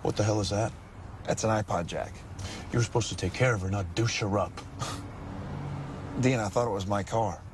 What the hell is that? That's an iPod jack. You were supposed to take care of her, not douche her up. Dean, I thought it was my car.